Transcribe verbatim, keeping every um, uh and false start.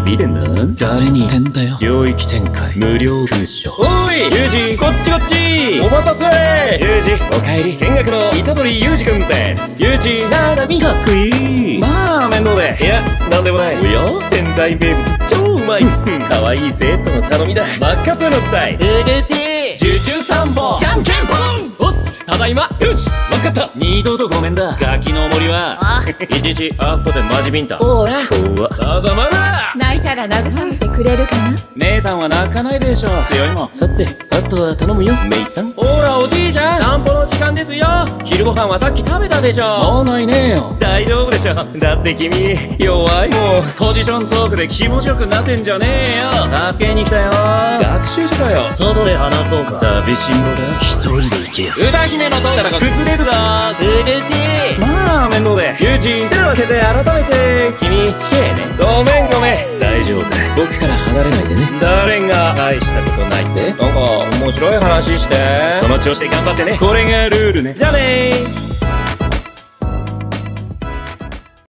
見てんな。 誰に言ってんだよ。 領域展開無料封書。おいユージ、こっちこっち。お待たせ。ユージおかえり。見学の虎杖ユージくんです。ユージななみかっこいい。まあ面倒で。いやなんでもない。おや仙台名物超うまい。かわいい生徒の頼みだ。任せなさい。 うるせえ。 ジュジュサンボじゃんけんぽん。おっすただいま。よしわかった。二度とごめんだ。ガキの森はあいちいち後でマジビンタ。 ほらほわまだまだ。 泣いたら慰めてくれるかな。 姉さんは泣かないでしょ。強いもん。さてあとは頼むよメイさん。ほらおじいちゃん散歩の時間ですよ。昼ご飯はさっき食べたでしょ。もうないねえよ。大丈夫でしょ。だって君弱いもん。ポジショントークで気持ちよくなってんじゃねえよ。助けに来たよ。学習時かよ。外で話そうか。寂しいのだ。一人で行けよ。歌姫の塔からが崩れるぞ。 うるせえ。 まあ面倒でユージ。てなわけで改めて君死刑ね。ごめんごめん。大丈夫だ。僕から離れないでね。誰が大したことないって。なんか面白い話して。その調子で頑張ってね。これがルールね。じゃあねー。